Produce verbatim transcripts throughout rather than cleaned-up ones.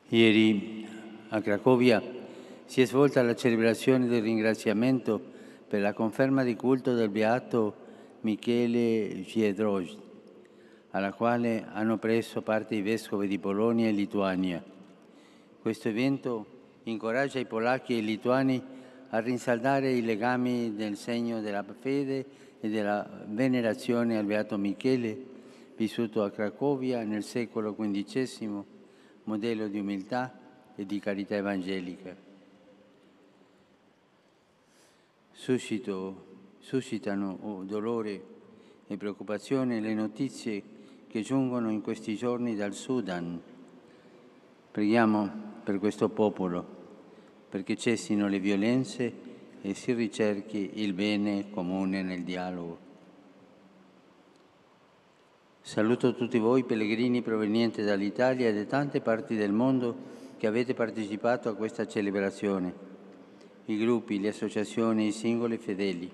Ieri a Cracovia si è svolta la celebrazione del ringraziamento per la conferma di culto del beato Michele Giedroyc, alla quale hanno preso parte i vescovi di Polonia e Lituania. Questo evento incoraggia i polacchi e i lituani a rinsaldare i legami nel segno della fede e della venerazione al beato Michele, vissuto a Cracovia nel secolo quindicesimo, modello di umiltà e di carità evangelica. Suscito, suscitano oh, dolore e preoccupazione le notizie che giungono in questi giorni dal Sudan. Preghiamo per questo popolo, perché cessino le violenze e si ricerchi il bene comune nel dialogo. Saluto tutti voi pellegrini provenienti dall'Italia e da tante parti del mondo che avete partecipato a questa celebrazione, i gruppi, le associazioni, i singoli fedeli.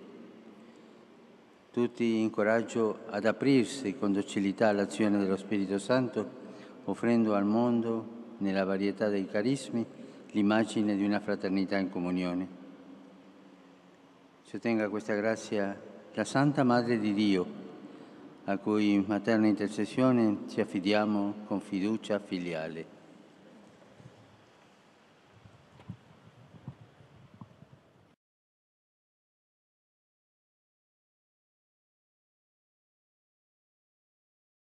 Tutti incoraggio ad aprirsi con docilità all'azione dello Spirito Santo, offrendo al mondo, nella varietà dei carismi, l'immagine di una fraternità in comunione. Ci ottenga questa grazia la Santa Madre di Dio, a cui materna intercessione ci affidiamo con fiducia filiale.